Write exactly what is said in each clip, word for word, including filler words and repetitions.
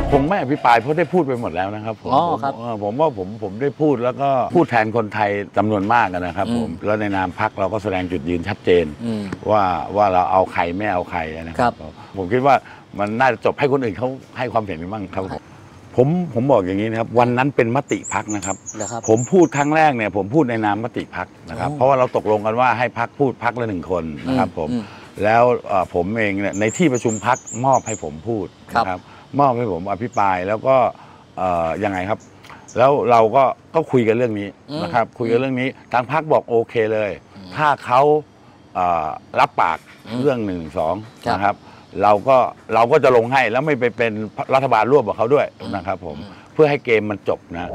คงไม่อภิปรายเพราะได้พูดไปหมดแล้วนะครับผมผมว่าผมผมได้พูดแล้วก็พูดแทนคนไทยจำนวนมากนะครับผมแล้วในนามพรรคเราก็แสดงจุดยืนชัดเจนว่าว่าเราเอาใครไม่เอาใครนะครับผมคิดว่ามันน่าจะจบให้คนอื่นเขาให้ความเห็นกันบ้างครับผมผมบอกอย่างนี้นะครับวันนั้นเป็นมติพรรคนะครับผมพูดครั้งแรกเนี่ยผมพูดในนามมติพรรคนะครับเพราะว่าเราตกลงกันว่าให้พรรคพูดพรรคละหนึ่งคนนะครับผมแล้วผมเองเนี่ยในที่ประชุมพรรคมอบให้ผมพูดนะครับมอบให้ผมอภิปรายแล้วก็ยังไงครับแล้วเราก็ก็คุยกันเรื่องนี้นะครับคุยกันเรื่องนี้ทางพรรคบอกโอเคเลยถ้าเขารับปากเรื่องหนึ่งสองนะครับเราก็เราก็จะลงให้แล้วไม่ไปเป็นรัฐบาลร่วมกับเขาด้วยนะครับผมเพื่อให้เกมมันจบนะ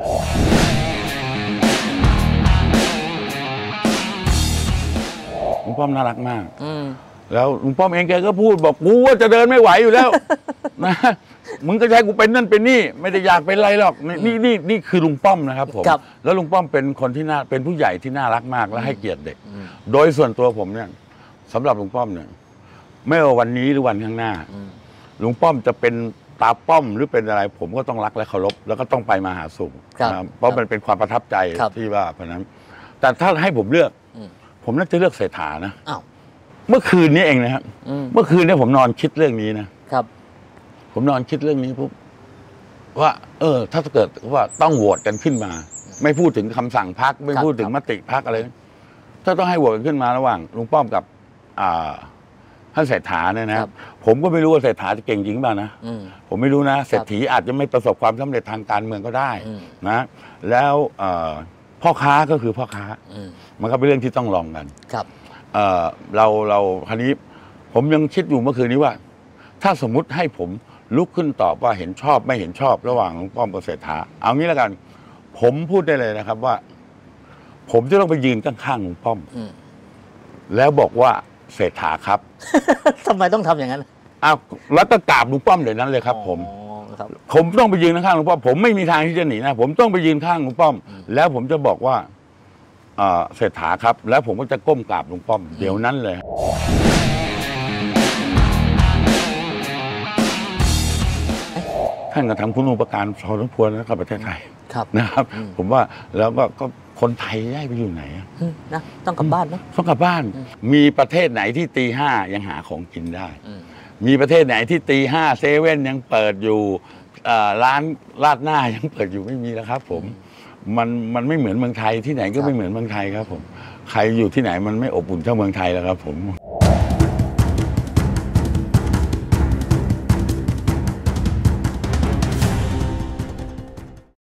ลุงป้อมน่ารักมากแล้วลุงป้อมเองแกก็พูดบอกกูว่าจะเดินไม่ไหวอยู่แล้วนะมึงก็ใช้กูเป็นนั่นเป็นนี่ไม่ได้อยากเป็นไรหรอกนี่นี่นี่คือลุงป้อมนะครับผมแล้วลุงป้อมเป็นคนที่น่าเป็นผู้ใหญ่ที่น่ารักมากและให้เกียรติเด็กโดยส่วนตัวผมเนี่ยสำหรับลุงป้อมเนี่ยไม่ว่าวันนี้หรือวันข้างหน้าลุงป้อมจะเป็นตาป้อมหรือเป็นอะไรผมก็ต้องรักและเคารพแล้วก็ต้องไปมาหาสู่เพราะมันเป็นความประทับใจที่ว่าเพราะนั้นแต่ถ้าให้ผมเลือกผมน่าจะเลือกเศรษฐานะเมื่อคืนนี้เองนะครับเมื่อคืนนี้ผมนอนคิดเรื่องนี้นะครับผมนอนคิดเรื่องนี้ปุ๊บว่าเออถ้าเกิดว่าต้องโหวตกันขึ้นมาไม่พูดถึงคำสั่งพรรคไม่พูดถึงมติพรรคอะไรถ้าต้องให้โหวตกันขึ้นมาระหว่างลุงป้อมกับอ่าท่านเศรษฐาเนี่ยนะผมก็ไม่รู้ว่าเศรษฐาจะเก่งจริงเปล่านะผมไม่รู้นะเศรษฐีอาจจะไม่ประสบความสำเร็จทางการเมืองก็ได้นะแล้วพ่อค้าก็คือพ่อค้ามันก็เป็นเรื่องที่ต้องลองกันเราเราคราวนี้ผมยังคิดอยู่เมื่อคืนนี้ว่าถ้าสมมุติให้ผมลุกขึ้นตอบว่าเห็นชอบไม่เห็นชอบระหว่างลุงป้อมกับเศรษฐาเอางี้แล้วกันผมพูดได้เลยนะครับว่าผมจะต้องไปยืนข้างๆลุงป้อมแล้วบอกว่าเศรษฐาครับทำไมต้องทำอย่างนั้นอ้าวแล้วก็กราบลุงป้อมเดี๋ยวนั้นเลยครับผมผมต้องไปยืนข้างลุงป้อมผมไม่มีทางที่จะหนีนะผมต้องไปยืนข้างลุงป้อมแล้วผมจะบอกว่าเศรษฐาครับแล้วผมก็จะก้มกราบลุงป้อมเดี๋ยวนั้นเลยท่านก็ทำคุณูปการพอสมควรนะครับประเทศไทยนะครับผมว่าแล้วก็ก็คนไทยได้ไปอยู่ไหนนะต้องกลับบ้านไหมต้องกลับบ้านมีประเทศไหนที่ตีห้ายังหาของกินได้มีประเทศไหนที่ตีห้าเซเว่นยังเปิดอยู่ร้านลาดหน้ายังเปิดอยู่ไม่มีแล้วครับผมมันมันไม่เหมือนเมืองไทยที่ไหนก็ไม่เหมือนเมืองไทยครับผมใครอยู่ที่ไหนมันไม่อบอุ่นเท่าเมืองไทยแล้วครับผม